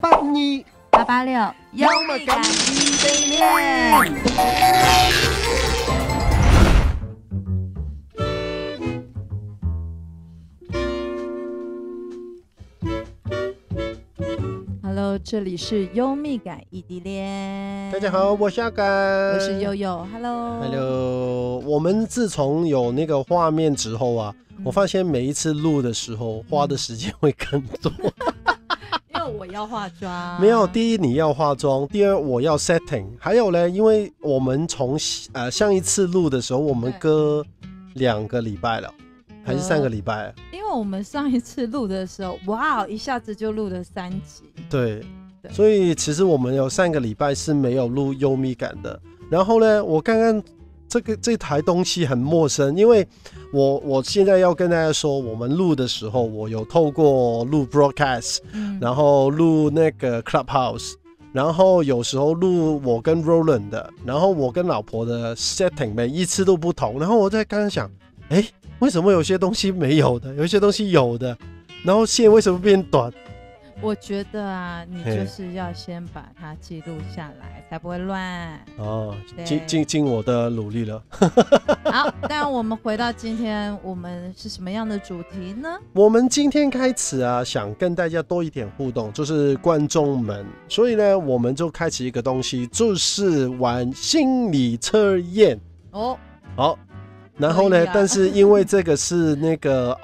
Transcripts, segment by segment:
828886 幽默感异地恋。Hello， 这里是幽默感异地恋。 大家好，我是阿甘， 我是悠悠。 Hello， 我们自从有那个画面之后啊，我发现每一次录的时候花的时间会更多。 因为我要化妆。 没有，第一你要化妆，第二我要 setting， 还有呢，因为我们从上一次录的时候，我们隔2个礼拜了，还是3个礼拜了？ 因为我们上一次录的时候，哇，一下子就录了3集。 对，所以其实我们有3个礼拜是没有录幽默感的。然后呢，我刚刚这台东西很陌生，因为我现在要跟大家说，我们录的时候，我有透过录 broadcast，然后录那个 Clubhouse， 然后有时候录我跟 Roland 的，然后我跟老婆的 setting 每一次都不同。然后我在刚刚想，为什么有些东西没有的，有些东西有的，然后线为什么变短？ 我觉得啊，你就是要先把它记录下来，才不会乱。 哦，尽我的努力了。 好，但我们回到今天，我们是什么样的主题呢？ 我们今天开始啊，想跟大家多一点互动，就是观众们，所以呢，我们就开启一个东西，就是玩心理测验。 哦， 好，然后呢，但是因为这个是那个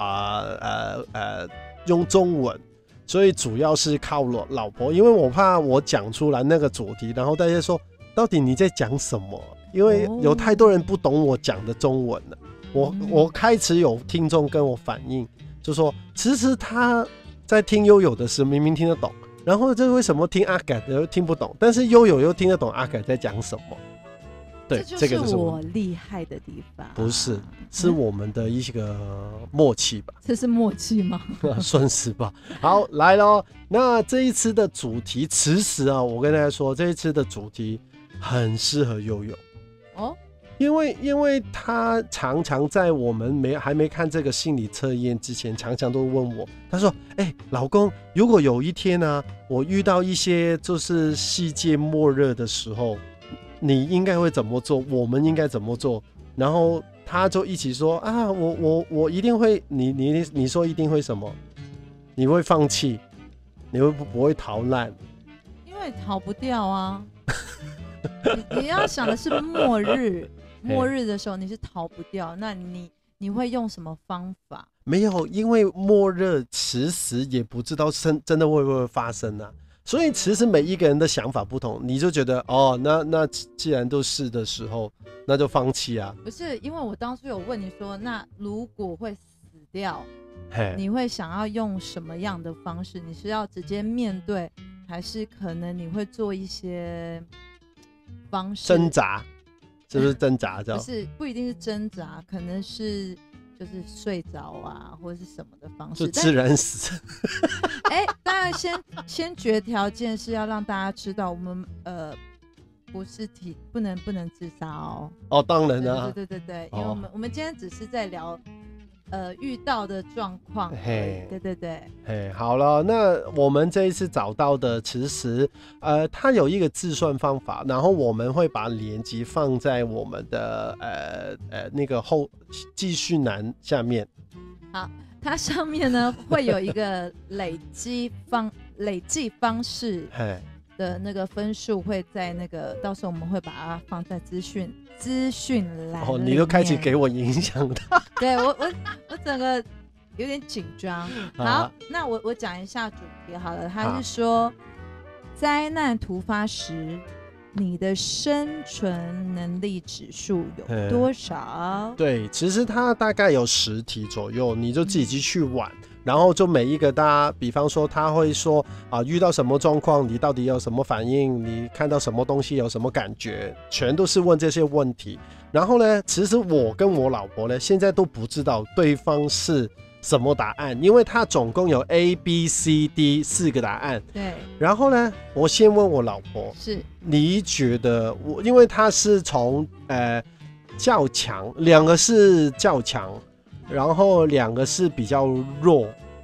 用中文。所以主要是靠老婆，因为我怕我讲出来那个主题，然后大家说到底你在讲什么？因为有太多人不懂我讲的中文了。我开始有听众跟我反映，就说其实他在听悠悠的时候明明听得懂，然后这为什么听阿改又听不懂？但是悠悠又听得懂阿改在讲什么？对， 这就是我厉害的地方。 不是，是我们的一个默契吧？ 这是默契吗？ 算是吧。好，来咯。那这一次的主题，其实啊，我跟大家说，这一次的主题很适合悠悠哦，因为他常常在我们还没看这个心理测验之前，常常都问我，他说：“老公，如果有一天啊，我遇到一些就是世界末日的时候。”你应该会怎么做？我们应该怎么做？然后他就一起说啊，我一定会，你说一定会什么？你会放弃？你会不会逃难？ 因为逃不掉啊！你要想的是末日，末日的时候你是逃不掉，那你会用什么方法？ 没有，因为末日其实也不知道真的会不会发生啊。所以其实每一个人的想法不同，你就觉得哦，那既然都是的时候，那就放弃啊。 不是，因为我当初有问你说，那如果会死掉，你会想要用什么样的方式？你是要直接面对，还是可能你会做一些方式挣扎？是不是挣扎？ 不是，不一定是挣扎，可能是。就是睡着啊，或者是什么的方式， 就自然死。 当然先决条件是要让大家知道，我们不是不能自杀哦。 哦，当然啊。 对，因为我们今天只是在聊遇到的状况。对。 好了，那我们这一次找到的，其实它有一个计算方法，然后我们会把连结放在我们的那个继续栏下面。 好，它上面呢会有一个累计方式的那个分数，会在那个到时候我们会把它放在资讯栏。哦， 你都开始给我影响的。 对我整个有点紧张。好，那我讲一下主题好了。它是说，灾难突发时，你的生存能力指数有多少？ 对，其实它大概有10题左右，你就自己去玩。然后就每一个大家，比方说他会说遇到什么状况，你到底有什么反应？你看到什么东西有什么感觉？全都是问这些问题。然后呢，其实我跟我老婆呢，现在都不知道对方是什么答案，因为他总共有 A、B、C、D 4个答案。 对。然后呢，我先问我老婆， 是你觉得因为他是从较强，2个是较强。然后2个是比较弱，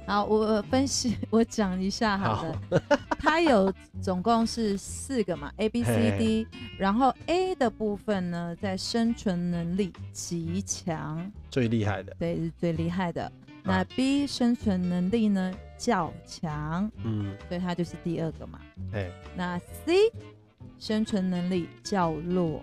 好，我分析，我讲一下好了。它有总共是4个嘛 ，A B C D， 然后 A 的部分呢，在生存能力极强， 最厉害的， 对，是最厉害的。那 B 生存能力呢较强，所以它就是第2个嘛。那 C 生存能力较弱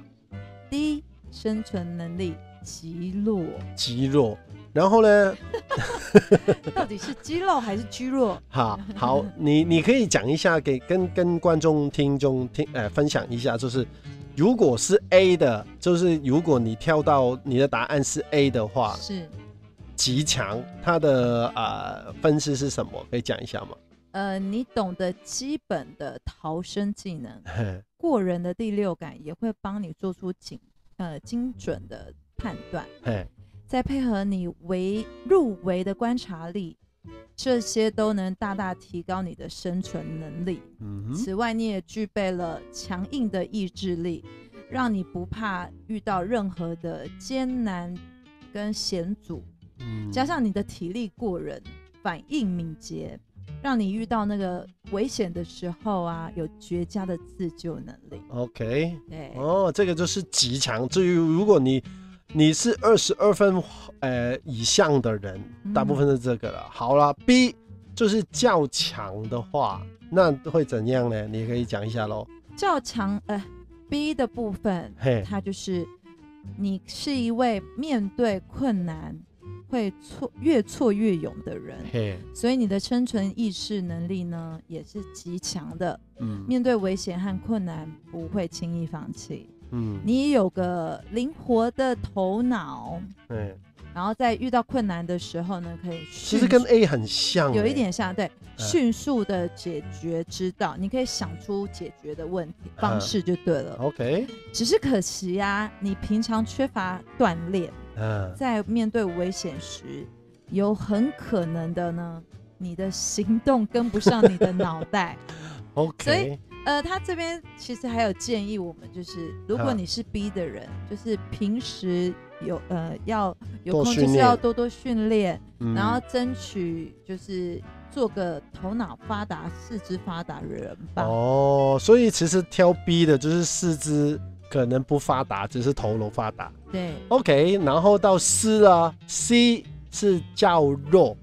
，D 生存能力极弱， 极弱。然后呢？ 到底是肌肉还是居弱？ 好，你可以讲一下，跟观众听众分享一下，就是如果是 A 的，就是如果你跳到你的答案是 A 的话， 是极强，它的分析是什么？可以讲一下吗？ 你懂得基本的逃生技能，过人的第6感也会帮你做出精准的判断。再配合你入围的观察力，这些都能大大提高你的生存能力。此外，你也具备了强硬的意志力，让你不怕遇到任何的艰难跟险阻。加上你的体力过人，反应敏捷，让你遇到那个危险的时候啊，有绝佳的自救能力。 OK， 对，这个就是极强。至于如果你是22分以上的人，大部分是这个了。好了 ，B 就是较强的话，那会怎样呢？你可以讲一下咯。 较强，B 的部分，它就是你是一位面对困难会越挫越勇的人，所以你的生存意识能力呢也是极强的。面对危险和困难不会轻易放弃。你也有个灵活的头脑，然后在遇到困难的时候呢，可以其实跟 A 很像， 有一点像，对，迅速的解决之道，你可以想出解决的问题方式就对了。 OK， 只是可惜啊，你平常缺乏锻炼，在面对危险时，有很可能的呢，你的行动跟不上你的脑袋。 OK， 所以他这边其实还有建议我们，就是如果你是 B 的人，就是平时要有空就是要多多训练，然后争取就是做个头脑发达、四肢发达的人吧。 所以其实挑 B 的就是四肢可能不发达，只是头脑发达。 对 ，OK， 然后到 C 啊 ，C 是较弱。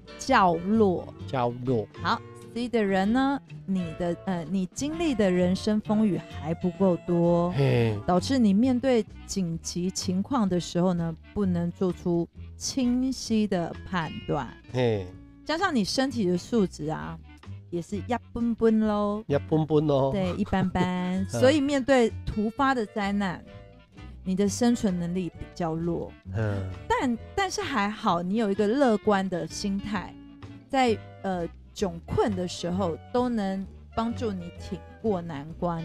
好。C 的人呢，你经历的人生风雨还不够多，导致你面对紧急情况的时候呢，不能做出清晰的判断。加上你身体的素质啊，也是一般般咯，对，一般般。所以面对突发的灾难，你的生存能力比较弱。但是还好，你有一个乐观的心态，在窘困的时候都能帮助你挺过难关，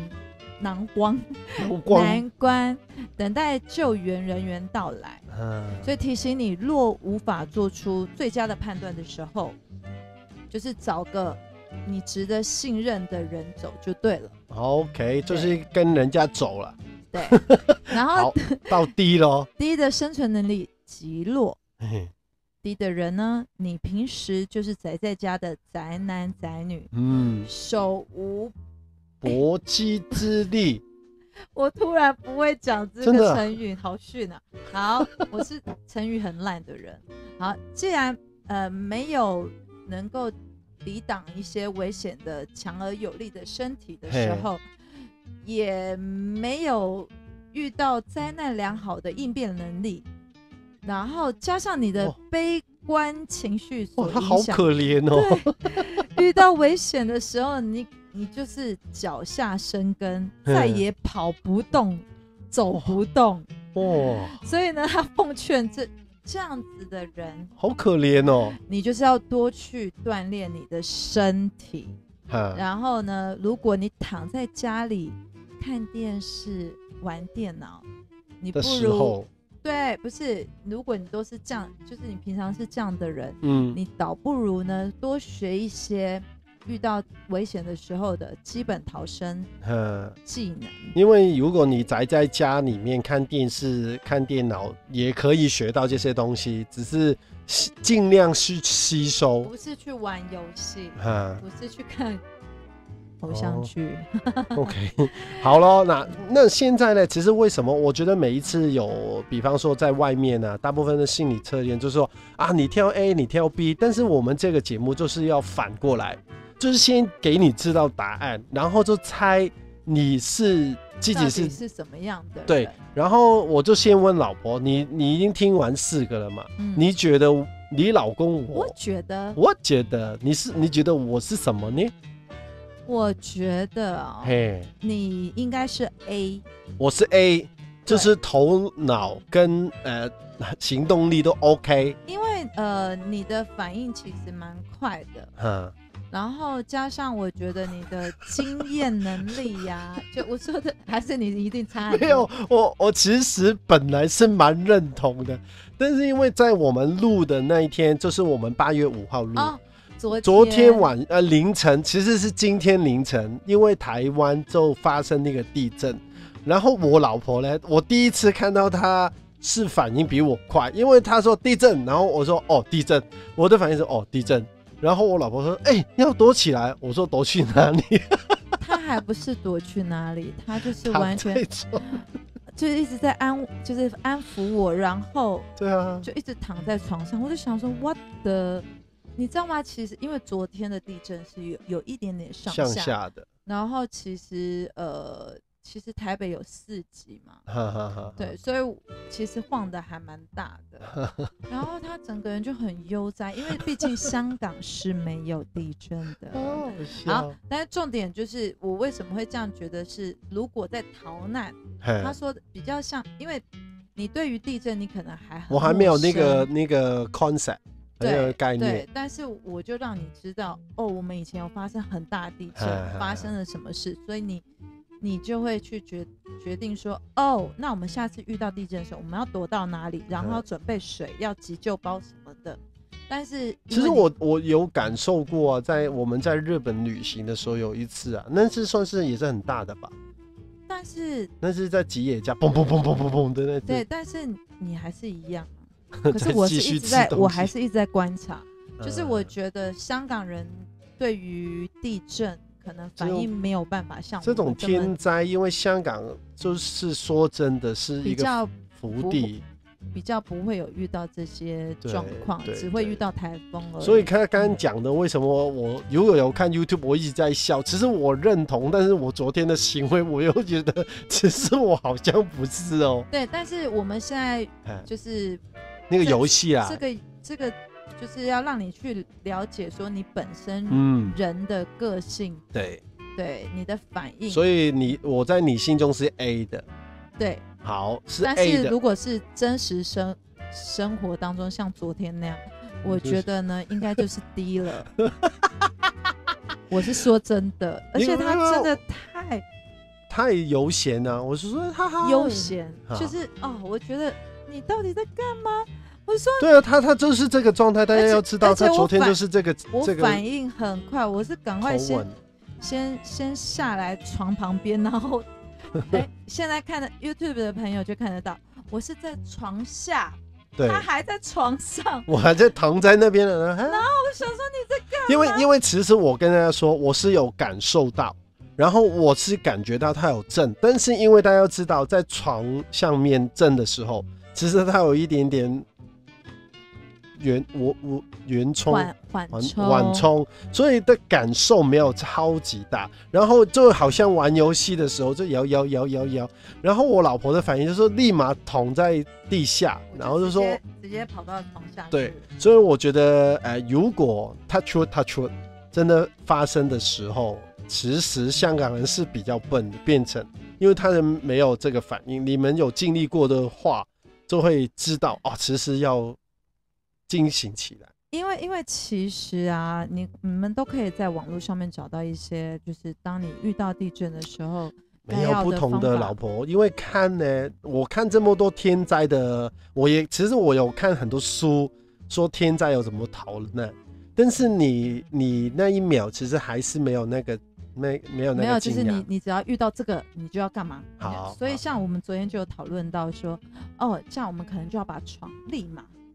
等待救援人员到来。所以提醒你，若无法做出最佳的判断的时候，就是找个你值得信任的人走就对了。 OK， 就是跟人家走了。 对，然后到 D 咯。 D 的生存能力极弱。D 的人呢，你平时就是宅在家的宅男宅女，手无搏击之力。 我突然不会讲这个成语，好逊啊！好，我是成语很烂的人。好，既然没有能够抵挡一些危险的强而有力的身体的时候，也没有遇到灾难良好的应变能力。然后加上你的悲观情绪所影响，他好可怜哦。 遇到危险的时候，你就是脚下生根，再也跑不动、走不动。所以呢，他奉劝这样子的人， 好可怜哦。 你就是要多去锻炼你的身体。然后呢，如果你躺在家里看电视、玩电脑，你不如。对，不是，如果你都是这样，就是你平常是这样的人，你倒不如呢多学一些遇到危险的时候的基本逃生技能。 因为如果你宅在家里面看电视、看电脑，也可以学到这些东西，只是尽量去吸收， 不是去玩游戏，不是去看偶像剧。 OK， 好咯，那现在呢？其实为什么我觉得每一次有，比方说在外面啊，大部分的心理测验就是说啊，你挑 A， 你挑 B， 但是我们这个节目就是要反过来，就是先给你知道答案，然后就猜你是自己是什么样的人。 对，然后我就先问老婆，你已经听完4个了嘛？你觉得你老公我觉得你觉得我是什么呢？ 我觉得你应该是 A， 我是 A， 就是头脑跟行动力都 OK。 因为你的反应其实蛮快的，然后加上我觉得你的经验能力呀，就我说的还是你一定差很多。 没有，我其实本来是蛮认同的，但是因为在我们录的那一天，就是我们8月5号录。昨天凌晨，其实是今天凌晨，因为台湾就发生那个地震，然后我老婆呢，我第一次看到她是反应比我快，因为她说地震，然后我说哦地震，我的反应是哦地震，然后我老婆说要躲起来，我说躲去哪里？ 她还不是躲去哪里，她就是完全就是一直在就是安抚我，然后对啊，就一直躺在床上，我就想说 what the。你知道吗？其实因为昨天的地震是有一点点向下的，然后其实台北有4级嘛，对，所以其实晃的还蛮大的。然后他整个人就很悠哉，因为毕竟香港是没有地震的。好，但是重点就是我为什么会这样觉得是，如果在逃难，他说的比较像，因为你对于地震你可能还很陌生， 我还没有那个 concept。 对，但是我就让你知道我们以前有发生很大的地震，发生了什么事，所以你就会去决定说那我们下次遇到地震的时候，我们要躲到哪里，然后要准备水，要急救包什么的。但是其实我有感受过啊，我们在日本旅行的时候有一次啊，那次算是也是很大的吧，但是那是在吉野家，砰砰砰砰砰砰的那。 对，但是你还是一样。可是我还是一直在观察，就是我觉得香港人对于地震可能反应没有办法像这种天灾，因为香港就是说真的是一个福地， 比较不会有遇到这些状况，只会遇到台风而已。 所以他刚刚讲的，为什么我如果有看 YouTube， 我一直在笑，其实我认同，但是我昨天的行为，我又觉得其实我好像不是哦。 对，但是我们现在就是那个游戏啊， 这个就是要让你去了解说你本身人的个性，对你的反应。 所以我在你心中是 A 的， 对， 好是 A 的。 但是如果是真实生活当中，像昨天那样，我觉得呢，应该就是 D 了。我是说真的，而且他真的太悠闲了。我是说他悠闲，就是我觉得。你到底在干嘛？我说对啊，他就是这个状态，大家要知道，他昨天就是这个。 我反应很快，我是赶快先下来床旁边，然后现在看的 YouTube 的朋友就看得到，我是在床下，他还在床上， 我还在躺在那边了。 然后我想说你在干嘛？ 因为其实我跟大家说，我是有感受到。然后我是感觉到它有震，但是因为大家要知道，在床上面震的时候，其实它有一点点缓冲，所以的感受没有超级大。然后就好像玩游戏的时候，就摇，然后我老婆的反应就是立马躺在地下，然后就说直接跑到床下去。 对，所以我觉得如果 touch wood 真的发生的时候。其实香港人是比较笨的，变成因为他人没有这个反应，你们有经历过的话，就会知道其实要惊醒起来。 因为其实啊，你们都可以在网络上面找到一些，就是当你遇到地震的时候， 没有不同的老婆，因为我看这么多天灾的，其实我有看很多书，说天灾有怎么逃难，但是你那一秒其实还是没有那个。没有， 就是你只要遇到这个，你就要干嘛？好，所以像我们昨天就有讨论到说，像我们可能就要把床立马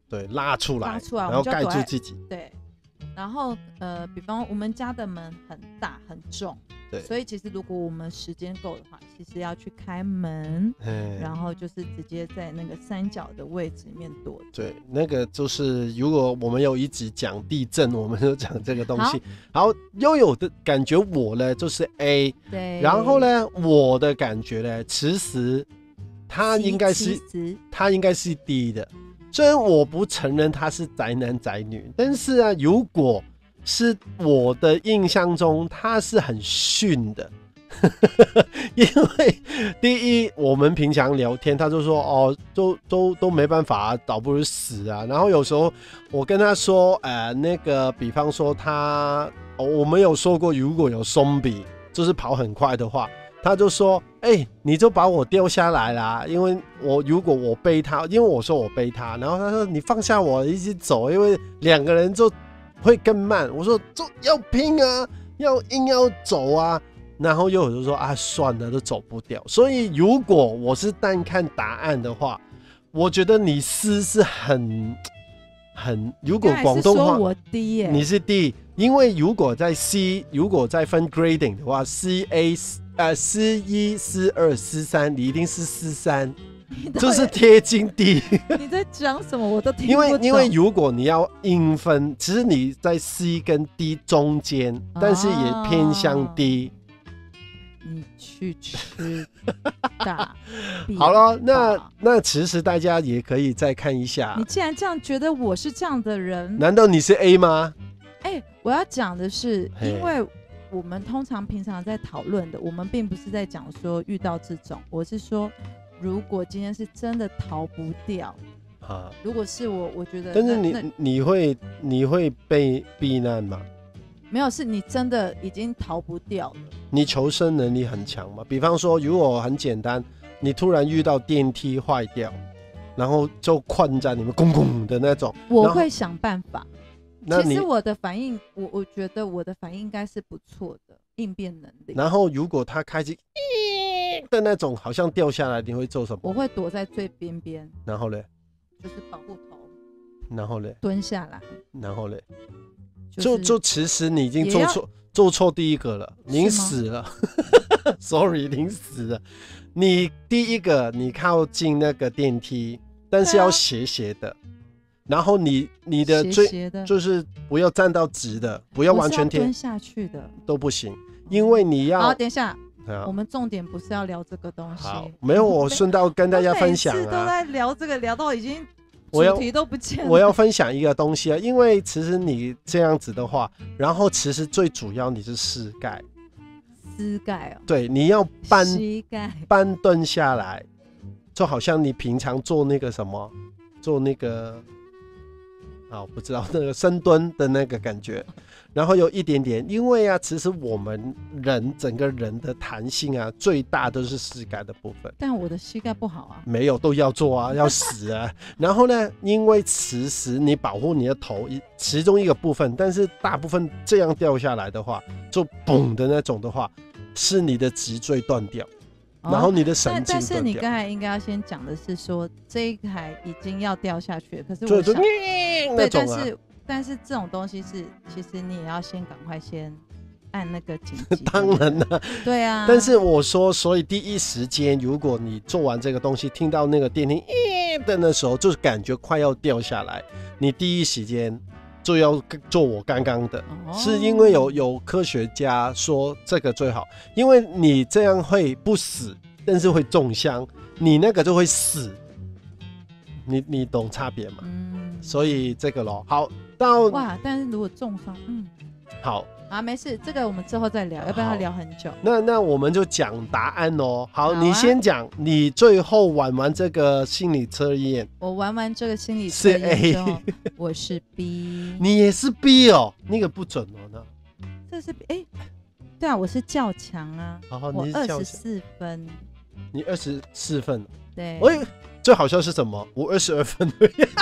对，拉出来， 然后盖住自己。 对，然后比方我们家的门很大很重，对，所以其实如果我们时间够的话，其实要去开门，然后就是直接在那个三角的位置里面躲。对， 那个就是如果我们有一集讲地震，我们就讲这个东西。好，悠悠的感觉我呢就是 A， 对，然后呢我的感觉呢，其实他应该是 D 的。虽然我不承认他是宅男宅女，但是啊，如果是我的印象中，他是很逊的。因为第一，我们平常聊天，他就说哦，都没办法啊，倒不如死啊。然后有时候我跟他说，那个，比方说我们有说过，如果有松比，就是跑很快的话。他就说你就把我丢下来啦，因为如果我背他，因为我说我背他，然后他说你放下我一起走，因为两个人就会更慢。我说就要拼啊，硬要走啊，然后又有就说啊算了，都走不掉。所以如果我是单看答案的话，我觉得你是很，如果广东话我 D 耶， 你是 D， 因为如果在 C， 如果在分 grading 的话 ，C1、C2、C3， 你一定是C3，就是贴近 D。 你在讲什么？我都听不懂。 因为如果你要硬分，其实你在 C 跟 D 中间，但是也偏向 D。 你去吃大好了，那其实大家也可以再看一下。 你既然这样觉得我是这样的人， 难道你是 A 吗？ 我要讲的是，因为我们通常平常在讨论的，我们并不是在讲说遇到这种，我是说，如果今天是真的逃不掉啊，如果是我觉得， 但是你会被避难吗？ 没有，是你真的已经逃不掉了。 你求生能力很强吗？比方说，如果很简单，你突然遇到电梯坏掉，然后就困在你们公公的那种， 我会想办法。其实我的反应，我觉得我的反应应该是不错的应变能力。 然后如果他开始的那种好像掉下来，你会做什么？ 我会躲在最边边。 然后嘞？ 就是保护头。 然后嘞？ 蹲下来。 然后嘞？就其实你已经做错第一个了，您死了。Sorry， 您死了。你第一个你靠近那个电梯，但是要斜斜的。然后你的斜的就是不要站到直的，不要完全贴蹲下去的都不行，因为你要。 好，等一下，我们重点不是要聊这个东西。 好，没有，我顺道跟大家分享每次都在聊这个，聊到已经主题都不见了。 我要分享一个东西啊，因为其实你这样子的话，然后其实最主要你是膝盖哦，对，你要膝盖半蹲下来，就好像你平常做那个什么，做那个。不知道那个深蹲的那个感觉，然后有一点点，因为啊，其实我们整个人的弹性啊，最大都是膝盖的部分。 但我的膝盖不好啊。 没有，都要做啊，要死啊。然后呢，因为其实你保护你的头，其中一个部分，但是大部分这样掉下来的话，就嘣的那种的话，是你的脊椎断掉。然后你的神经但是你刚才应该要先讲的是说这一台已经要掉下去了，可是我想对，但是这种东西是其实你也要先赶快先按那个紧急。 当然了， 对啊。 但是我说，所以第一时间，如果你做完这个东西，听到那个电梯的那时候，就是感觉快要掉下来，你第一时间就要做我刚刚的，是因为有科学家说这个最好，因为你这样会不死，但是会中伤，你那个就会死，你懂差别吗？所以这个咯，好到哇，但是如果中伤， 好啊，没事，这个我们之后再聊，要不然要聊很久。 那我们就讲答案哦。好，你先讲，你最后玩完这个心理测验。 我玩完这个心理测验之后，我是 B。 你也是 B 哦，那个不准哦。那这是对啊，我是较强啊。我24分。 你24分。 对。 最好笑是什么？我22分。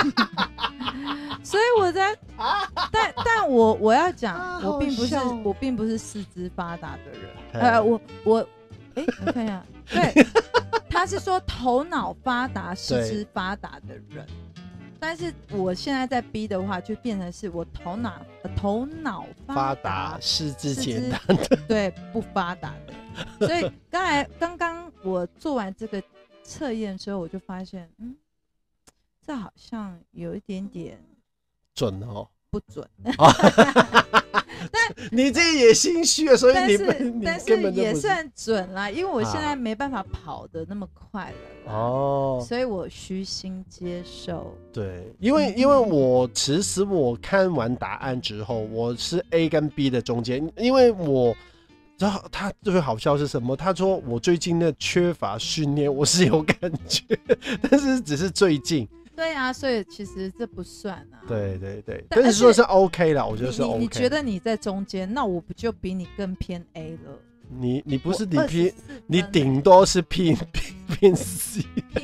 所以我在，但我要讲，我并不是四肢发达的人。我看一下，对，他是说头脑发达、四肢发达的人。 但是我现在在 B 的话，就变成是我头脑发达， 四肢简单的， 对，不发达的。所以刚刚我做完这个测验之后，我就发现，这好像有一点点准哦， 不准。 但你这也心虚了，所以但是也算准啦，因为我现在没办法跑得那么快了哦，所以我虚心接受。 对，因为其实我看完答案之后，我是 A 跟 B 的中间，因为他最好笑是什么？他说我最近的缺乏训练，我是有感觉，但是只是最近。 对啊，所以其实这不算啊。 对，但是说是 OK 啦，我觉得是 OK。 你觉得你在中间，那我不就比你更偏 A 了？ 你不是你偏，你顶多是偏 C。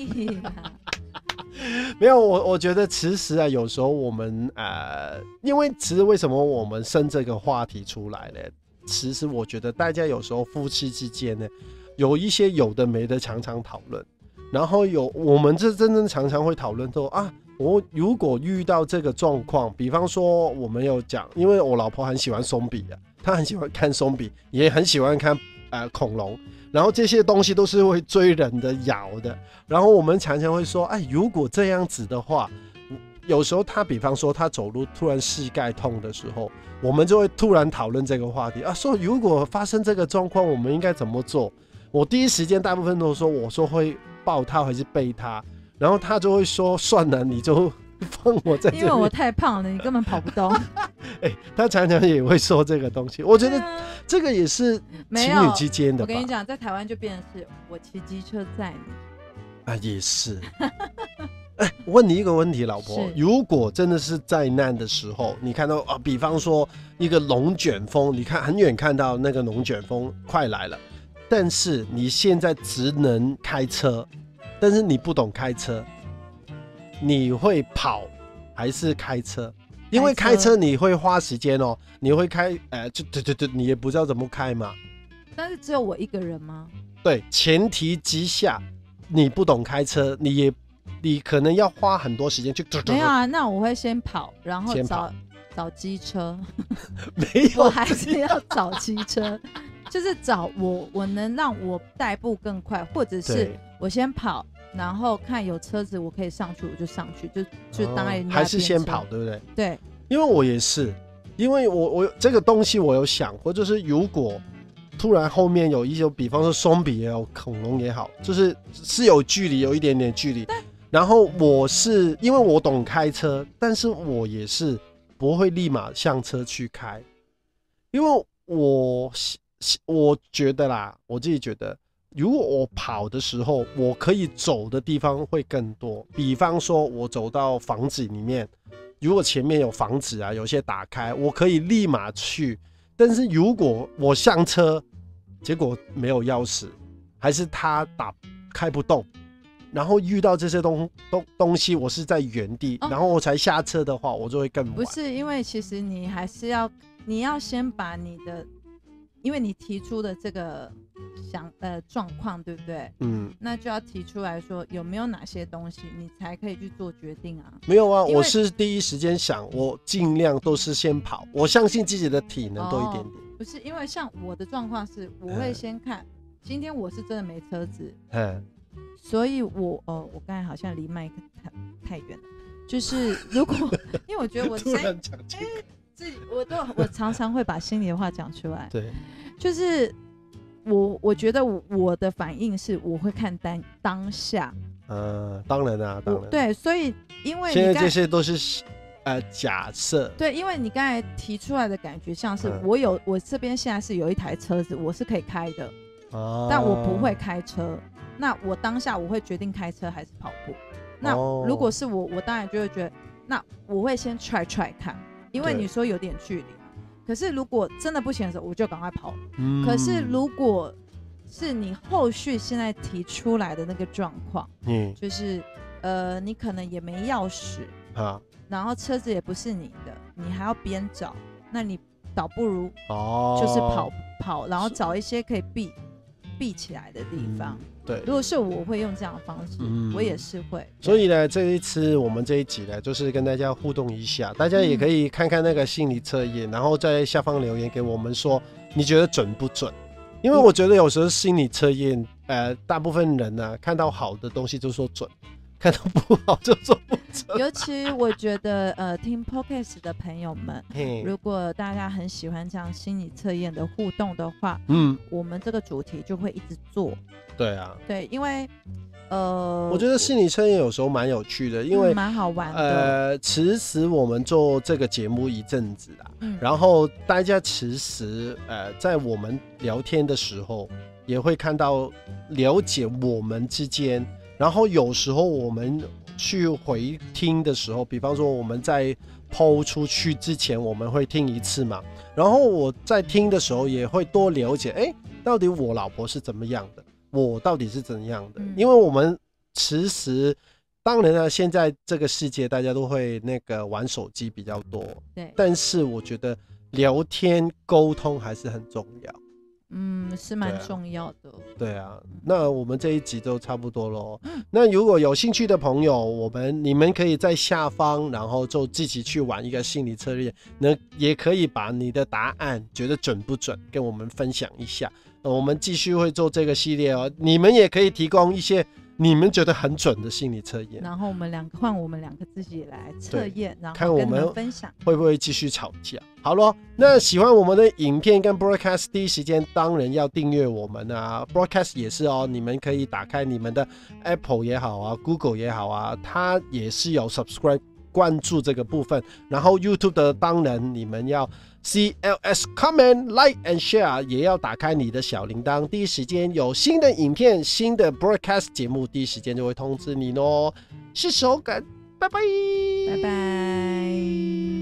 没有，我觉得其实啊，有时候我们因为其实为什么我们生这个话题出来呢？其实我觉得大家有时候夫妻之间呢，有一些有的没的常常讨论。然后我们这真正常常会讨论说啊，我如果遇到这个状况，比方说我们有讲，因为我老婆很喜欢松比啊，她很喜欢看松比，也很喜欢看恐龙，然后这些东西都是会追人的、咬的。然后我们常常会说，哎，如果这样子的话，有时候比方说他走路突然膝盖痛的时候，我们就会突然讨论这个话题啊，说如果发生这个状况，我们应该怎么做？我第一时间大部分都说，我说会抱他还是背他，然后他就会说算了，你就放我在这里， 因为我太胖了，你根本跑不动。 他常常也会说这个东西，我觉得这个也是情侣之间的吧。 我跟你讲，在台湾就变成是我骑机车载你啊，也是。问你一个问题，老婆，如果真的是灾难的时候，你看到比方说一个龙卷风，你看很远看到那个龙卷风快来了。但是你现在只能开车，但是你不懂开车，你会跑还是开车？因为开车你会花时间哦，你会开对，你也不知道怎么开嘛。 但是只有我一个人吗？ 对，前提之下你不懂开车，你可能要花很多时间去。 没有啊，那我会先跑，然后找机车。 没有， 我还是要找机车。就是找我能让我代步更快，或者是我先跑，然后看有车子我可以上去，我就上去，就当然还是先跑，对不对？ 对， 因为我也是，因为我这个东西我有想过，就是如果突然后面有一些，比方说松比也好，恐龙也好，就是有距离，有一点点距离。然后我是因为我懂开车，但是我也是不会立马上车去开，因为我觉得啦，我自己觉得，如果我跑的时候，我可以走的地方会更多。比方说，我走到房子里面，如果前面有房子啊，有些打开，我可以立马去。但是如果我上车，结果没有钥匙，还是他开不动，然后遇到这些东西，我是在原地，然后我才下车的话，我就会更晚。 不是，因为其实你还是你要先把你的。因为你提出的这个状况，对不对？那就要提出来说有没有哪些东西，你才可以去做决定啊？ 没有啊，我是第一时间想，我尽量都是先跑，我相信自己的体能多一点点。 不是，因为像我的状况是，我会先看，今天我是真的没车子，所以我刚才好像离麦克太远了，就是如果因为我觉得我突然讲这个。 我常常会把心里的话讲出来。 对， 就是我觉得我的反应是我会看当下。 当然啊，当然。 对，所以因为现在这些都是假设。 对，因为你刚才提出来的感觉像是我这边现在是有一台车子，我是可以开的，但我不会开车。那我当下我会决定开车还是跑步。那如果是我当然就会觉得，那我会先 try 看。因为你说有点距离，可是如果真的不行的时候，我就赶快跑。可是如果是你后续现在提出来的那个状况，就是你可能也没钥匙然后车子也不是你的，你还要边找，那你倒不如就是跑，然后找一些可以避。 闭起来的地方。 对， 如果是我会用这样的方式，我也是会。 所以呢，这一次我们这一集呢，就是跟大家互动一下，大家也可以看看那个心理测验，然后在下方留言给我们说你觉得准不准？因为我觉得有时候心理测验，大部分人呢、看到好的东西就说准，看到不好就说不准。 尤其我觉得听 Podcast 的朋友们，如果大家很喜欢这样心理测验的互动的话，我们这个主题就会一直做。 对啊， 对，因为我觉得心理测验有时候蛮有趣的，因为蛮好玩的。 其实我们做这个节目一阵子啦，然后大家其实在我们聊天的时候也会看到了解我们之间，然后有时候我们去回听的时候，比方说我们在 PO 出去之前我们会听一次嘛，然后我在听的时候也会多了解，到底我老婆是怎么样的，我到底是怎样的，因为我们其实当然了，现在这个世界大家都会那个玩手机比较多，对，但是我觉得聊天沟通还是很重要。 是蛮重要的。 对啊，那我们这一集就差不多咯。那如果有兴趣的朋友，你们可以在下方，然后就自己去玩一个心理测验，那也可以把你的答案觉得准不准跟我们分享一下。我们继续会做这个系列哦，你们也可以提供一些你们觉得很准的心理测验， 然后我们两个自己来测验，然后看我们分享会不会继续吵架。好咯，那喜欢我们的影片跟 broadcast 第一时间当然要订阅我们啊， broadcast 也是哦，你们可以打开你们的 Apple 也好啊 Google 也好啊，它也是有 subscribe 关注这个部分，然后 YouTube 的当然你们要 CLS comment like and share， 也要打开你的小铃铛，第一时间有新的影片新的 broadcast 节目第一时间就会通知你咯。是手感，拜拜拜拜。